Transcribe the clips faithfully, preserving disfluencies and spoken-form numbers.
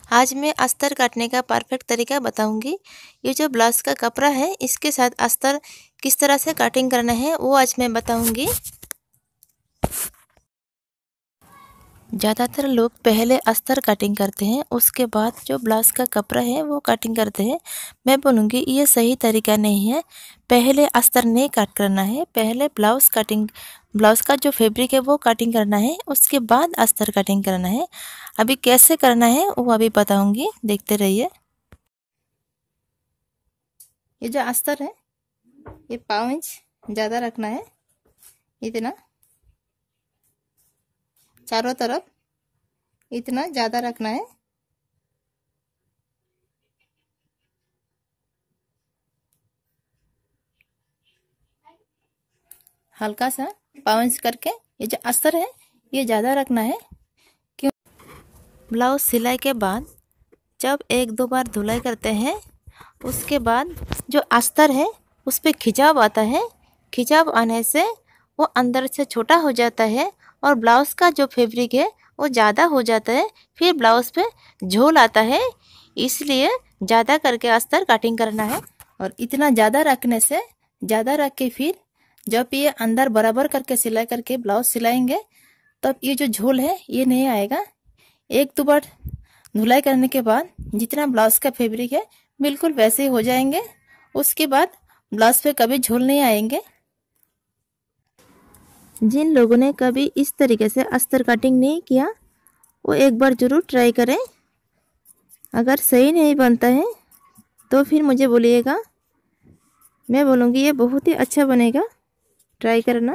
आज मैं अस्तर काटने का परफेक्ट तरीका बताऊंगी। ये जो ब्लाउज का कपड़ा है इसके साथ अस्तर किस तरह से कटिंग करना है वो आज मैं बताऊंगी। ज़्यादातर लोग पहले अस्तर कटिंग करते हैं, उसके बाद जो ब्लाउज का कपड़ा है वो कटिंग करते हैं। मैं बोलूँगी ये सही तरीका नहीं है। पहले अस्तर नहीं कट करना है, पहले ब्लाउज कटिंग ब्लाउज का जो फैब्रिक है वो कटिंग करना है, उसके बाद अस्तर कटिंग करना है। अभी कैसे करना है वो अभी बताऊंगी, देखते रहिए। ये जो अस्तर है ये पाँच इंच ज़्यादा रखना है, इतना चारों तरफ इतना ज़्यादा रखना है। हल्का सा पाँच करके ये जो अस्तर है ये ज़्यादा रखना है। क्यों? ब्लाउज सिलाई के बाद जब एक दो बार धुलाई करते हैं उसके बाद जो अस्तर है उस पर खिंचाव आता है। खिंचाव आने से वो अंदर से छोटा हो जाता है और ब्लाउज का जो फैब्रिक है वो ज़्यादा हो जाता है, फिर ब्लाउज पे झोल आता है। इसलिए ज़्यादा करके अस्तर कटिंग करना है। और इतना ज़्यादा रखने से ज़्यादा रख के फिर जब ये अंदर बराबर करके सिलाई करके ब्लाउज सिलाएंगे तब ये जो झोल है ये नहीं आएगा। एक दो बार धुलाई करने के बाद जितना ब्लाउज का फैब्रिक है बिल्कुल वैसे ही हो जाएंगे। उसके बाद ब्लाउज पे कभी झोल नहीं आएंगे। जिन लोगों ने कभी इस तरीके से अस्तर कटिंग नहीं किया वो एक बार ज़रूर ट्राई करें। अगर सही नहीं बनता है तो फिर मुझे बोलिएगा, मैं बोलूँगी ये बहुत ही अच्छा बनेगा, ट्राई करना।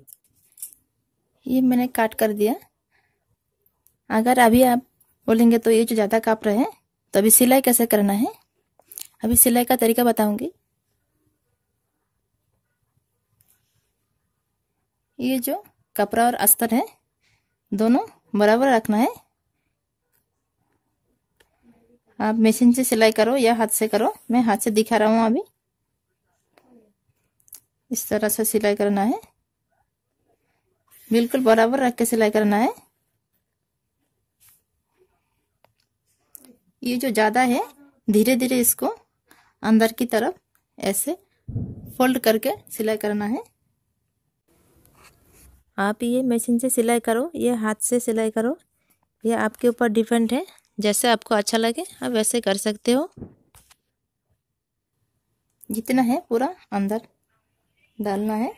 ये मैंने काट कर दिया। अगर अभी आप बोलेंगे तो ये जो ज़्यादा काप रहे हैं तो अभी सिलाई कैसे करना है, अभी सिलाई का तरीका बताऊंगी। ये जो कपड़ा और अस्तर है दोनों बराबर रखना है। आप मशीन से सिलाई करो या हाथ से करो, मैं हाथ से दिखा रहा हूँ। अभी इस तरह से सिलाई करना है, बिल्कुल बराबर रख के सिलाई करना है। ये जो ज़्यादा है धीरे धीरे इसको अंदर की तरफ ऐसे फोल्ड करके सिलाई करना है। आप ये मशीन से सिलाई करो या हाथ से सिलाई करो, ये आपके ऊपर डिपेंड है, जैसे आपको अच्छा लगे आप वैसे कर सकते हो। जितना है पूरा अंदर डालना है।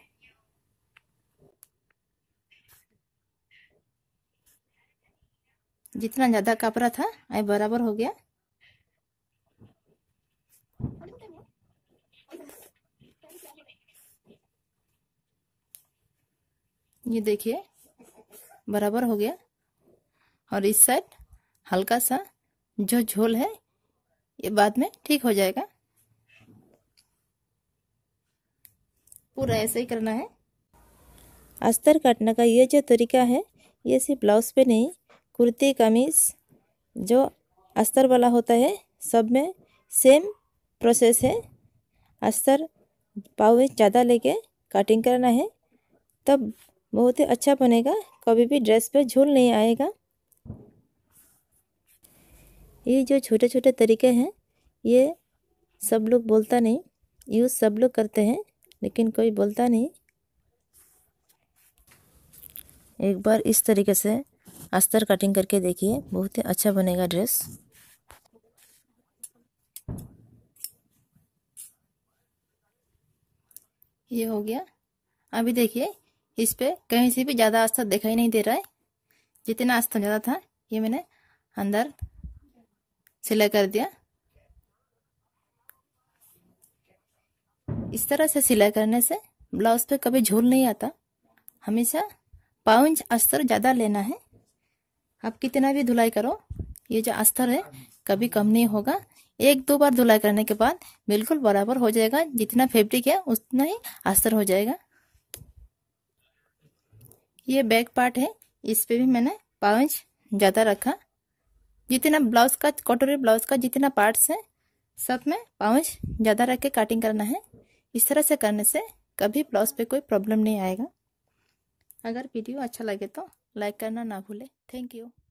जितना ज़्यादा कपड़ा था अब बराबर हो गया। ये देखिए बराबर हो गया। और इस साइड हल्का सा जो झोल है ये बाद में ठीक हो जाएगा। पूरा ऐसे ही करना है। अस्तर काटने का ये जो तरीका है ये सिर्फ ब्लाउज पे नहीं, कुर्ती कमीज जो अस्तर वाला होता है सब में सेम प्रोसेस है। अस्तर पाव ज़्यादा लेके कटिंग करना है, तब बहुत ही अच्छा बनेगा, कभी भी ड्रेस पे झोल नहीं आएगा। ये जो छोटे छोटे तरीके हैं ये सब लोग बोलता नहीं, यूज़ सब लोग करते हैं लेकिन कोई बोलता नहीं। एक बार इस तरीके से अस्तर कटिंग करके देखिए, बहुत ही अच्छा बनेगा ड्रेस। ये हो गया। अभी देखिए इस पे कहीं से भी ज़्यादा अस्तर दिखाई नहीं दे रहा है। जितना अस्तर ज़्यादा था ये मैंने अंदर सिलाई कर दिया। इस तरह से सिलाई करने से ब्लाउज पे कभी झोल नहीं आता। हमेशा पाँच इंच अस्तर ज़्यादा लेना है। आप कितना भी धुलाई करो ये जो अस्तर है कभी कम नहीं होगा। एक दो बार धुलाई करने के बाद बिल्कुल बराबर हो जाएगा। जितना फैब्रिक है उतना ही अस्तर हो जाएगा। ये बैक पार्ट है, इस पे भी मैंने पाँच इंच ज़्यादा रखा। जितना ब्लाउज का कटोरी ब्लाउज का जितना पार्ट्स है सब में पाँच इंच ज़्यादा रख के कटिंग करना है। इस तरह से करने से कभी ब्लाउज पे कोई प्रॉब्लम नहीं आएगा। अगर वीडियो अच्छा लगे तो लाइक करना ना भूले। Thank you.